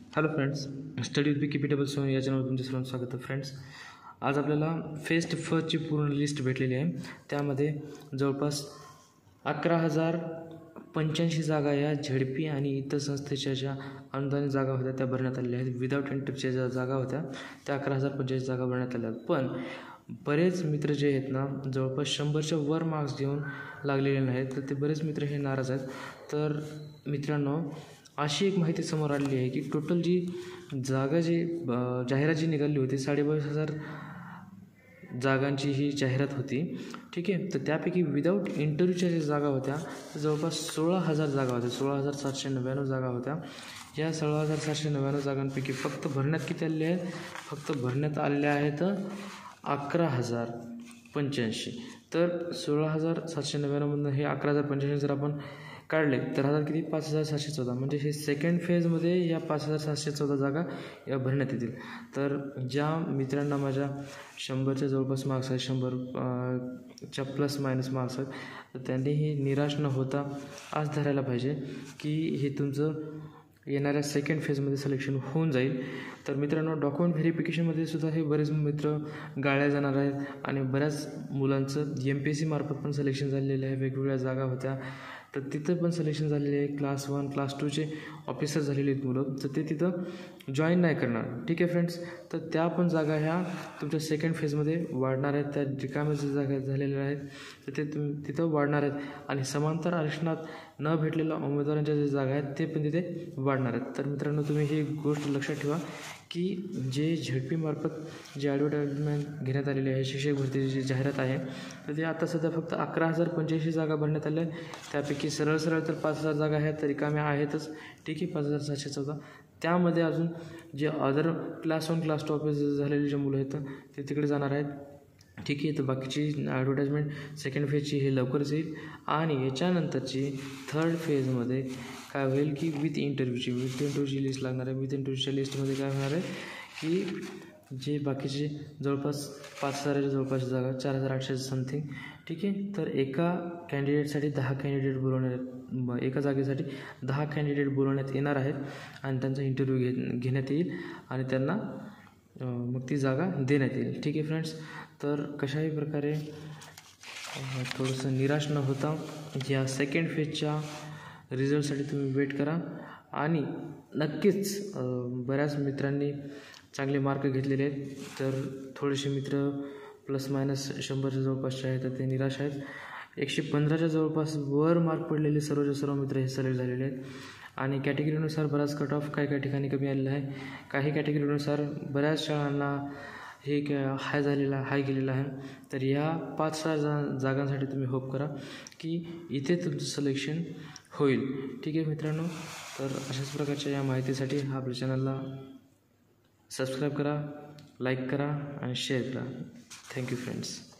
Hello friends, study with B table सोन या चॅनलवर तुमचे सर्वांचं स्वागत आहे. फ्रेंड्स, आज आपल्याला फेस्ट फर्स्टची पूर्ण लिस्ट भेटलेली आहे. त्यामध्ये जवळपास 11,085 जागा या झेडपी आणि इतर संस्थेच्या ज्या अनुदानित जागा होत्या त्या भरण्यात आलेल्या आहेत. विदाऊट एंट्रीच्या ज्या जागा होत्या त्या 11,085 जागा भरण्यात आल्या. पण बरेच मित्र जे आहेत ना, जवळपास 100च्या वर मार्क्स घेऊन लागलेले नाहीत, तर ते बरेच मित्र हे नाराज आहेत. तर मित्रांनो, अशी एक माहिती समोर आलेली आहे की टोटल जी जागा जाहिरात जी निघाली होती 22,500 जागांची ही जाहिरात होती. ठीक आहे. तर त्यापैकी विदाऊट इंटरव्ह्यूच्या ज्या जागा होत्या जवळपास 16,000 जागा होत्या. 16,799 जागा होत्या. या 16,799 जागांपैकी फक्त भरण्यात किती आलेल्या आहेत? फक्त भरण्यात आलेल्या आहेत 11,085. तर 16,799मधून हे 11,085 जर आपण काढले तर किती? 5,714. म्हणजे हे सेकंड फेजमध्ये या 5,714 जागा या भरण्यात येतील. तर ज्या मित्रांना माझ्या 100च्या जवळपास मार्क्स आहेत, 100च्या प्लस मायनस मार्क्स आहेत, तर त्यांनीही निराश न होता आज धरायला पाहिजे की हे तुमचं येणाऱ्या सेकंड फेजमध्ये सिलेक्शन होऊन जाईल. तर मित्रांनो, डॉक्युमेंट व्हेरिफिकेशनमध्ये सुद्धा हे बरेच मित्र गाळ्या जाणार आहेत आणि बऱ्याच मुलांचं MPSC मार्फत पण सिलेक्शन झालेलं आहे. वेगवेगळ्या जागा होत्या तर तिथं पण सिलेक्शन झालेले आहे. क्लास 1 क्लास 2चे ऑफिसर झालेले आहेत मुलं, तर ते तिथं जॉईन नाही करणार. ठीक आहे फ्रेंड्स. तर त्या पण जागा ह्या तुमच्या सेकंड फेजमध्ये वाढणार आहेत. त्या रिकाम्या ज्या जागा झालेल्या आहेत तर ते तिथं वाढणार आहेत. आणि समांतर आरक्षणात न भेटलेल्या उमेदवारांच्या ज्या जागा आहेत ते पण तिथे वाढणार आहेत. तर मित्रांनो, तुम्ही ही गोष्ट लक्षात ठेवा की जे ZP मार्फत जे ॲडव्हर्टाइजमेंट घेण्यात आलेली आहे, शिक्षक भरतीची जी जाहिरात आहे, तर ते आता सध्या फक्त 11,085 जागा भरण्यात आल्या आहेत. त्यापैकी सरळ तर 5,000 जागा आहेत तर रिकाम्या आहेतच. ठीक आहे, 5,714. त्यामध्ये अजून जे अदर क्लास 1 क्लास 2 ऑफिसर झालेले जे मुलं आहेत ते तिकडे जाणार आहेत. ठीक आहे. तर बाकीची ॲडव्हर्टाइजमेंट सेकंड फेजची हे लवकरच येईल. आणि याच्यानंतरची थर्ड फेजमध्ये काय होईल की विथ इंटरव्ह्यूची लिस्ट लागणार आहे. विथ इंटरव्ह्यूच्या लिस्टमध्ये काय होणार आहे की जे बाकीचे जवळपास 5,000च्या जवळपास जागा, 4,800 समथिंग. ठीक आहे. तर एका कॅन्डिडेटसाठी 10 कॅन्डिडेट बोलवण्यात, एका जागेसाठी 10 कॅन्डिडेट बोलवण्यात येणार आहेत आणि त्यांचा इंटरव्ह्यू घेण्यात येईल आणि त्यांना मग ती जागा देण्यात येईल. ठीक आहे फ्रेंड्स. तर कशाही प्रकारे थोडंसं निराश न होता या सेकंड फेजच्या रिझल्टसाठी तुम्ही वेट करा. आणि नक्कीच बऱ्याच मित्रांनी चांगले मार्क घेतलेले आहेत. तर थोडेसे मित्र प्लस मायनस 100च्या जवळपासचे आहेत तर ते निराश आहेत. 115च्या जवळपास वर मार्क पडलेले सर्व मित्र हे सिलेक्ट झालेले आहेत. आणि कॅटेगरीनुसार बराच कट ऑफ काही ठिकाणी कमी आलेला आहे. काही कॅटेगरीनुसार बऱ्याच शाळांना हे हाय गेलेला आहे. तर या 5-6 जागांसाठी तुम्ही होप करा की इथे तुमचं सिलेक्शन होईल. ठीक आहे मित्रांनो. तर अशाच प्रकारच्या या माहितीसाठी आपल्या चॅनलला सबस्क्राईब करा, लाईक करा आणि शेअर करा. Thank you friends.